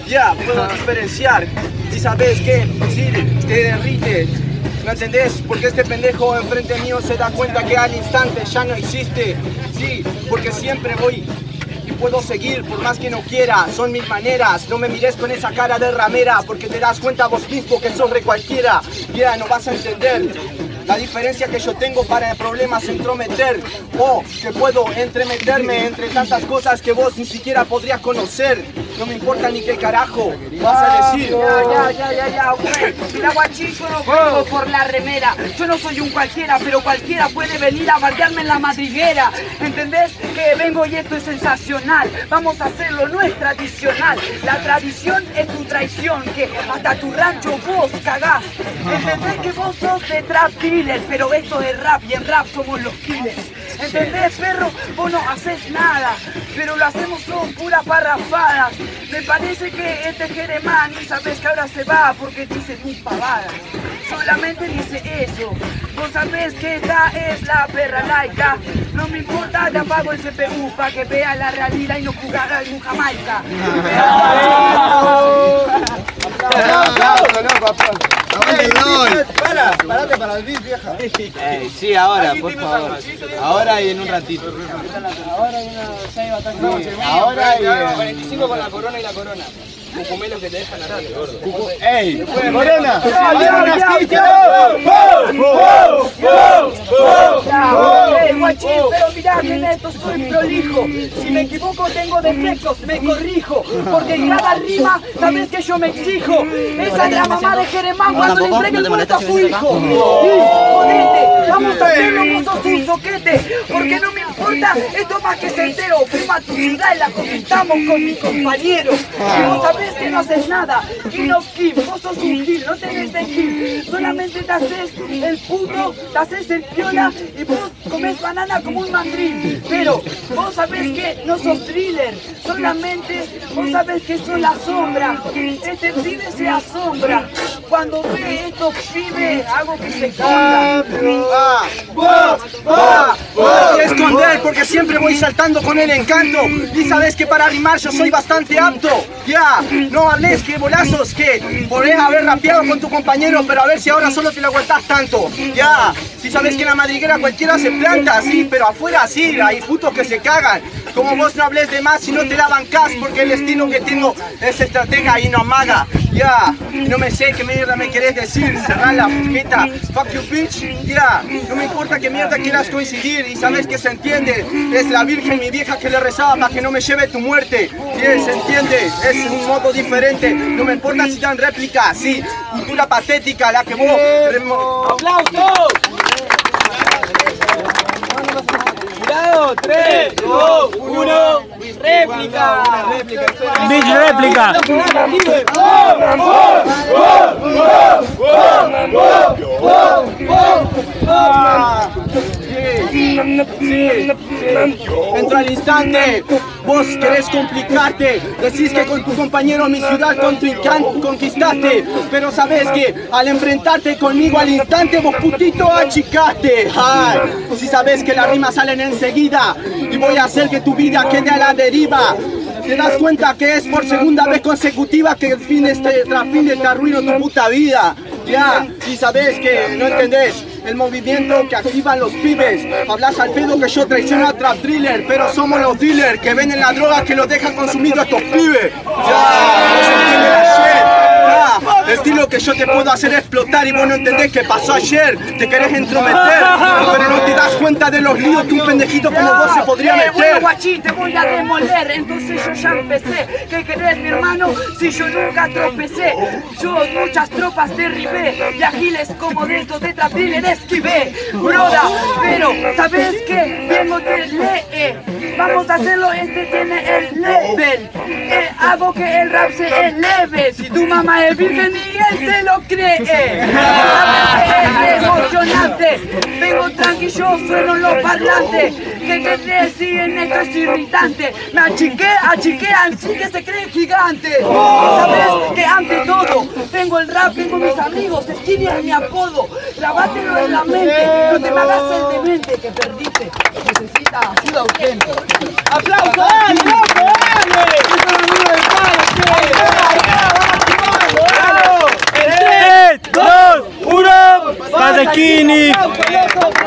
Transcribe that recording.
Ya, puedo diferenciar. Si sabes que sí, te derrite. ¿No entendés? Porque este pendejo enfrente mío se da cuenta que al instante ya no existe. Sí, porque siempre voy y puedo seguir por más que no quiera. Son mis maneras. No me mires con esa cara de ramera, porque te das cuenta vos mismo que sos re cualquiera. Ya, no vas a entender la diferencia que yo tengo para problemas entrometer, o que puedo entremeterme entre tantas cosas que vos ni siquiera podrías conocer. No me importa ni qué carajo vas a decir. Ya, güey. Mira, guachín, yo no vengo por la remera. Yo no soy un cualquiera, pero cualquiera puede venir a bardearme en la madriguera. ¿Entendés? Que vengo y esto es sensacional. Vamos a hacerlo, no es tradicional. La tradición es tu traición, que hasta tu rancho vos cagás. ¿Entendés? Que vos sos de trap dealer, pero esto es rap y en rap somos los killers. ¿Entendés, perro? Vos no haces nada, pero lo hacemos con puras parrafadas. Me parece que este Jeremán, y sabes que ahora se va porque dice tus pavadas. Solamente dice eso. Vos sabés que esta es la perra laica. No me importa, te apago el CPU para que vea la realidad y no jugara en Jamaica. Parate para el beat, vieja. Sí, ahora, por favor. Ahora y en un ratito. Ahora hay una 6 bastante. Ahora y 45 con la corona y la corona. Cucumelos que te dejan atrás, gordo. ¡Ey! ¡Corona! Guachín, pero mirá que en esto soy prolijo. Si me equivoco tengo defectos, me corrijo. Porque en cada rima sabes que yo me exijo. Esa es la mamá de Jeremán cuando le entregue el puesto a su hijo. Jodete, vamos a hacerlo, vos sos un soquete. Porque no me importa, esto más que certero. Fuimos a tu ciudad y la conquistamos con mi compañero. Y vos sabés que no haces nada. King of King, vos sos un gil, no tenés de gil. Solamente te haces el puto, te haces el piola y vos comés banana como un mandril. Pero vos sabés que no sos thriller, solamente vos sabés que sos la sombra. Este pibe se asombra cuando ve estos pibes, hago que se esconda. Voy a esconder porque siempre voy saltando con el encanto. Y sabes que para rimar yo soy bastante apto. Ya, no hables que bolazos que podés haber rapeado con tu compañero, pero a ver si ahora solo te lo aguantás tanto. Ya, si sabes que en la madriguera cualquiera se planta, sí, pero afuera sí, hay putos que se cagan. Como vos no hables de más y no te la bancás, porque el estilo que tengo es estratega y no amaga. Ya, no me sé qué mierda me querés decir, cerrar la jeta, fuck you bitch, ya, no me importa qué mierda quieras coincidir y sabes que se entiende, es la virgen mi vieja que le rezaba para que no me lleve tu muerte, sí, se entiende, es un modo diferente, no me importa si dan réplica, sí, cultura patética, la que vos, ¡aplausos! 3, 2, 1, réplica. Bitch réplica. Dentro al instante, vos querés complicarte. Decís que con tu compañero mi ciudad conquistaste. Pero sabes que al enfrentarte conmigo al instante, vos putito achicaste. Ay, si sabes que las rimas salen enseguida y voy a hacer que tu vida quede a la deriva. Te das cuenta que es por segunda vez consecutiva que tras fin te arruino tu puta vida. Ya, y sabes que no entendés el movimiento que activan los pibes. Hablas al pedo que yo traiciono a Trap Driller, pero somos los dealers que venden la droga que los dejan consumido a estos pibes. Ya, no se entiende la shit. El estilo que yo te puedo hacer explotar y vos no entendés qué pasó ayer. Te querés entrometer, pero no te das cuenta de los líos que un pendejito como vos se podría meter. Bueno, guachín, te voy a demoler, entonces yo ya empecé. ¿Qué querés, mi hermano, si yo nunca tropecé? Yo muchas tropas derribé y ágiles como de estos de Trap Driller esquivé, broda. Pero, ¿sabes qué? Vengo te lee. Vamos a hacerlo, este tiene el level. Hago que el rap se eleve. Si tu mamá es virgen y él se lo cree. Es emocionante. Vengo tranquilo, sueno los parlantes. ¿Qué querés si en esto es irritante? Me achiqué, así que se cree gigante. ¿Sabes que ante todo tengo el rap, tengo mis amigos, Skinny es mi apodo. Grabátelo en la mente, no te me hagas el demente que perdiste. Necesita ayuda urgente. ¡Aplausos! ¡Dale, loco, dale! ¡Eso es lo mío del padre! Badechini.